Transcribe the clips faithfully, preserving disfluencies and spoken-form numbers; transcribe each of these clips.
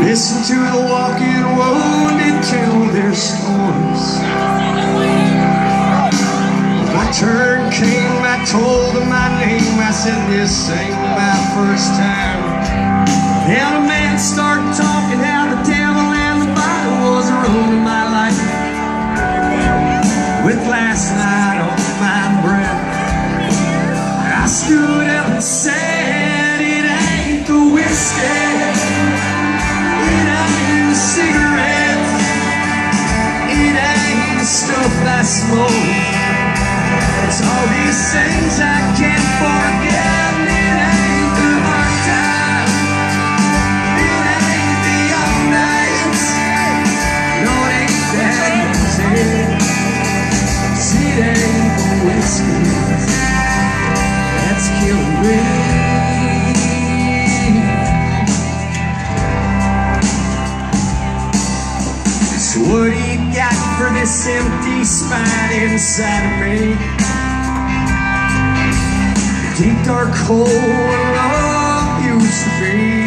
Listen to the walking wounded tell their stories. When my turn came, I told them my name. I said, this ain't my first time. Then a man started talking how the devil and the Bible was ruining my life. With last night on my breath, I stood up and said, it ain't the whiskey, it ain't the cigarettes, it ain't the stuff I smoke. It's all these things I can't forget. It ain't the hard times, it ain't the all nights, no, it ain't that easy. It ain't the whiskey that's killing me. So what do you got for this empty spine inside of me? Deep dark hole where love used to be,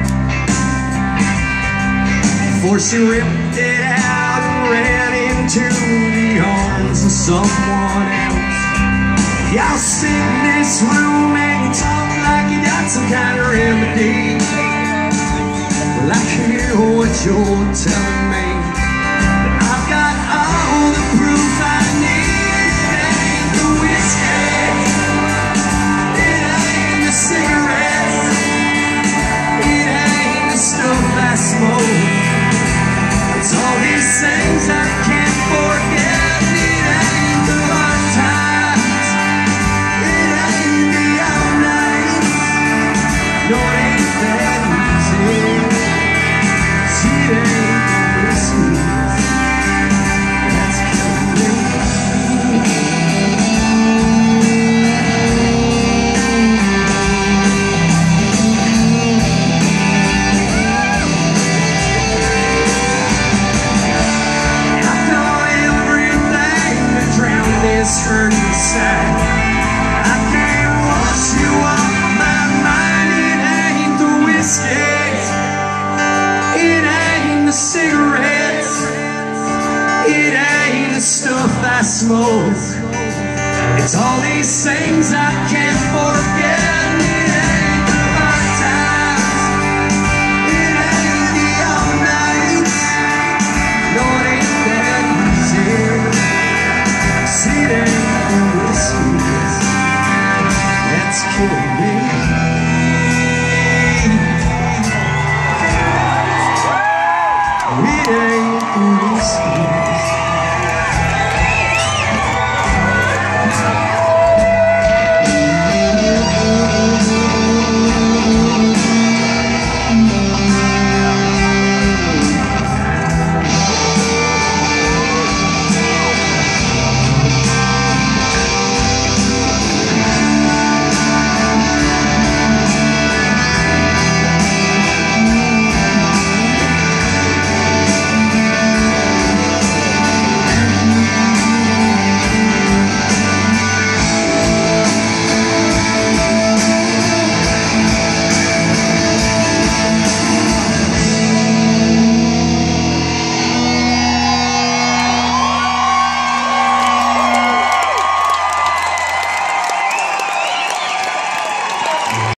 before she ripped it out and ran into the arms of someone else. Y'all sit in this room and you talk like you got some kind of remedy. Well, I hear what you're telling me, but I've got all the proof I need. It ain't the whiskey, it ain't the cigarettes, it ain't the stuff I smoke. It's all these things I can't forget. It ain't the hard times, it ain't the all nights, no, it ain't that easy. See, it ain't the whiskey that's killing me. This hurt inside, I can't wash you off my mind. It ain't the whiskey, it ain't the cigarettes, it ain't the stuff I smoke. It's all these things I can't forget.